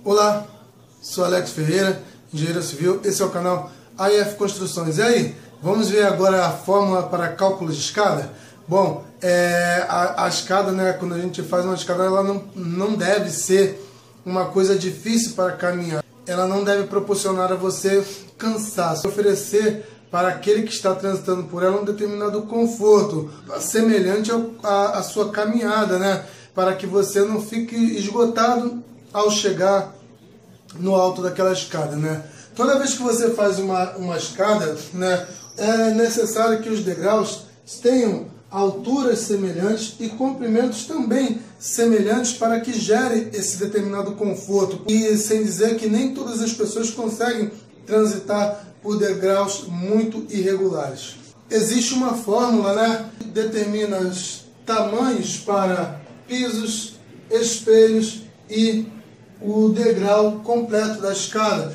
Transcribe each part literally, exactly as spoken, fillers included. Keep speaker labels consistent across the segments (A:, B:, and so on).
A: Olá, sou Alex Ferreira, engenheiro civil, esse é o canal A I F Construções. E aí, vamos ver agora a fórmula para cálculo de escada? Bom, é, a, a escada, né, quando a gente faz uma escada, ela não, não deve ser uma coisa difícil para caminhar. Ela não deve proporcionar a você cansaço, oferecer para aquele que está transitando por ela um determinado conforto, semelhante à sua caminhada, né? Para que você não fique esgotado ao chegar no alto daquela escada, né? Toda vez que você faz uma, uma escada, né, é necessário que os degraus tenham alturas semelhantes e comprimentos também semelhantes para que gere esse determinado conforto. E sem dizer que nem todas as pessoas conseguem transitar por degraus muito irregulares. Existe uma fórmula, né, que determina os tamanhos para pisos, espelhos e o degrau completo da escada,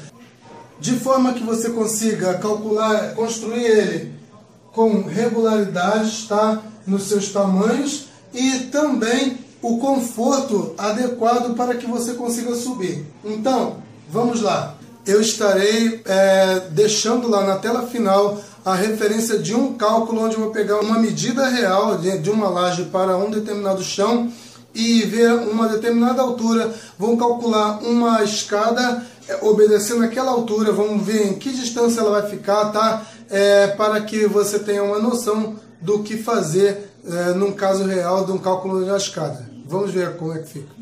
A: de forma que você consiga calcular, construir ele com regularidade, tá, nos seus tamanhos e também o conforto adequado para que você consiga subir. Então, vamos lá. Eu estarei é, deixando lá na tela final a referência de um cálculo onde eu vou pegar uma medida real de, de uma laje para um determinado chão e ver uma determinada altura. Vamos calcular uma escada é, obedecendo aquela altura, vamos ver em que distância ela vai ficar, tá? É, para que você tenha uma noção do que fazer é, num caso real de um cálculo de uma escada. Vamos ver como é que fica.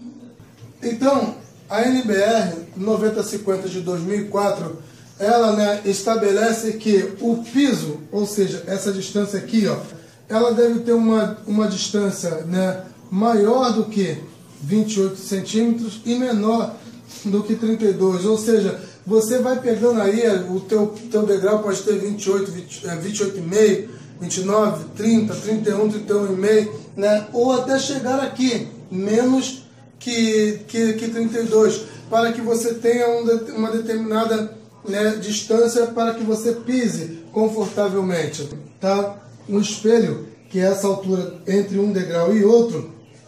A: Então, a N B R noventa cinquenta de dois mil e quatro, ela, né, estabelece que o piso, ou seja, essa distância aqui, ó, ela deve ter uma, uma distância, né, maior do que vinte e oito centímetros e menor do que trinta e dois, ou seja, você vai pegando aí, o teu, teu degrau pode ter vinte e oito, vinte, vinte e oito vírgula cinco, vinte e nove, trinta, trinta e um, trinta e um vírgula cinco, né, ou até chegar aqui, menos que, que, que trinta e dois, para que você tenha um, uma determinada, né, distância para que você pise confortavelmente, tá? Um espelho, que é essa altura entre um degrau e outro,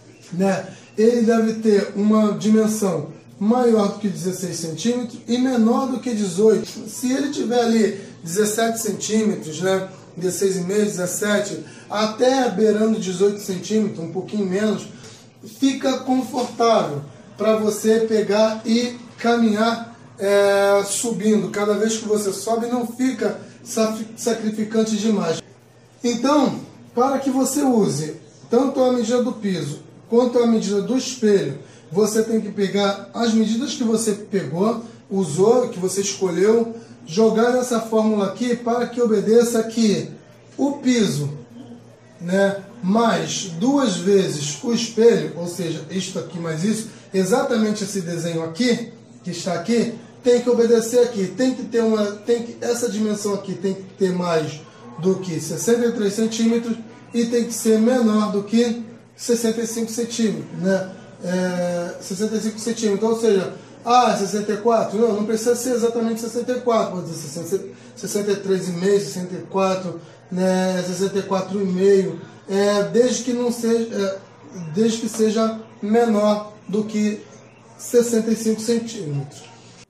A: né, ele deve ter uma dimensão maior do que dezesseis centímetros e menor do que dezoito. Se ele tiver ali dezessete centímetros, né, dezesseis vírgula cinco, dezessete, até beirando dezoito centímetros, um pouquinho menos, fica confortável para você pegar e caminhar é, subindo. Cada vez que você sobe, não fica sacrificante demais. Então, para que você use tanto a medida do piso quanto a medida do espelho, você tem que pegar as medidas que você pegou, usou, que você escolheu, jogar nessa fórmula aqui para que obedeça que o piso, né, mais duas vezes o espelho, ou seja, isto aqui mais isso, exatamente esse desenho aqui, que está aqui, tem que obedecer aqui, tem que ter uma, tem que, essa dimensão aqui tem que ter mais do que sessenta e três centímetros e tem que ser menor do que sessenta e cinco centímetros, né? É, sessenta e cinco centímetros, ou seja, ah, sessenta e quatro, não, não precisa ser exatamente sessenta e quatro, pode ser sessenta e três vírgula cinco, sessenta e quatro, né, sessenta e quatro vírgula cinco, é, desde que não seja, é, desde que seja menor do que sessenta e cinco centímetros.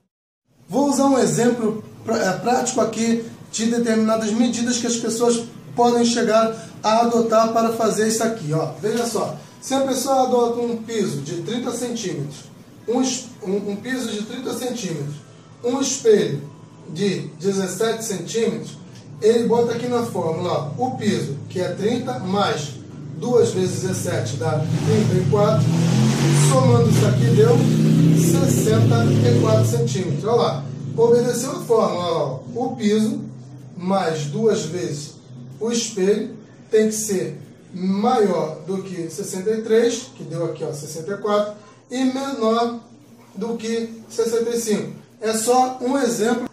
A: Vou usar um exemplo prático aqui de determinadas medidas que as pessoas podem chegar a adotar para fazer isso aqui, ó. Veja só, se a pessoa adota um piso de trinta centímetros, um, um, um piso de trinta centímetros, um espelho de dezessete centímetros, ele bota aqui na fórmula, ó, o piso, que é trinta, mais duas vezes dezessete dá trinta e quatro, somando isso aqui deu sessenta e quatro centímetros. Olha lá, obedeceu a fórmula, ó, o piso mais duas vezes o espelho tem que ser maior do que sessenta e três, que deu aqui, ó, sessenta e quatro, e menor do que sessenta e cinco. É só um exemplo.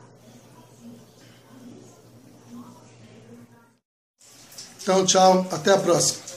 A: Então, tchau, até a próxima.